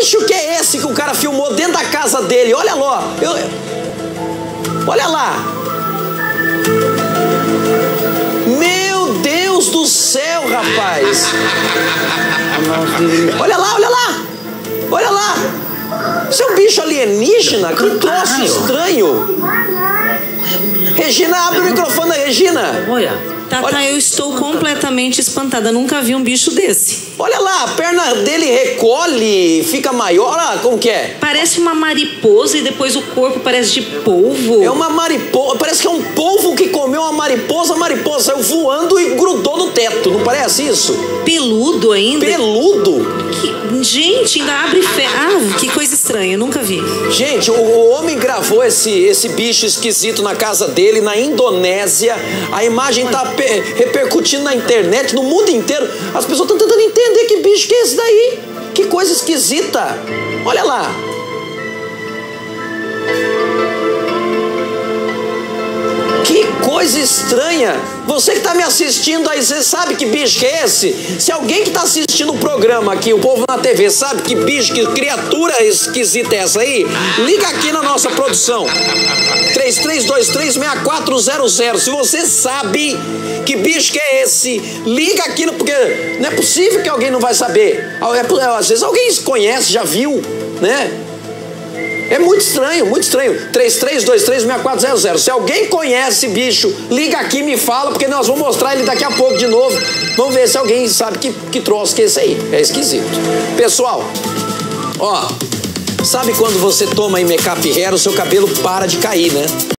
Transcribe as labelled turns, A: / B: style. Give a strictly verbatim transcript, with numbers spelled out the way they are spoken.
A: bicho que é esse que o cara filmou dentro da casa dele? Olha lá. Eu... Olha lá. Meu Deus do céu, rapaz. Olha lá, olha lá. Olha lá. Isso é um bicho alienígena? Que troço estranho. Regina, abre o microfone da Regina.
B: Olha. Tata, eu estou completamente espantada. Nunca vi um bicho desse.
A: Olha lá, a perna dele recolhe, fica maior. Olha lá, como que é?
B: Parece uma mariposa e depois o corpo parece de polvo.
A: É uma mariposa, parece que é um polvo que comeu uma mariposa. A mariposa saiu voando e grudou no teto, não parece isso?
B: Peludo ainda.
A: Peludo?
B: Que... Gente, ainda abre fe... Ah, que coisa estranha, eu nunca vi.
A: Gente, o, o homem gravou esse, esse bicho esquisito na casa dele, na Indonésia. A imagem tá repercutindo na internet, no mundo inteiro. As pessoas estão tentando entender que bicho que é esse daí. Que coisa esquisita. Olha lá. Que coisa estranha. Você que está me assistindo aí, você sabe que bicho que é esse? Se alguém que está assistindo o programa aqui, o povo na T V, sabe que bicho, que criatura esquisita é essa aí, liga aqui na nossa produção. três três dois três, seis quatro zero zero. Se você sabe que bicho que é esse, liga aqui, porque não é possível que alguém não vai saber. Às vezes alguém conhece, já viu, né? É muito estranho, muito estranho. três três dois três, seis quatro zero zero. Se alguém conhece bicho, liga aqui e me fala, porque nós vamos mostrar ele daqui a pouco de novo. Vamos ver se alguém sabe que, que troço que é esse aí. É esquisito. Pessoal, ó, sabe quando você toma Imecap Hair, o seu cabelo para de cair, né?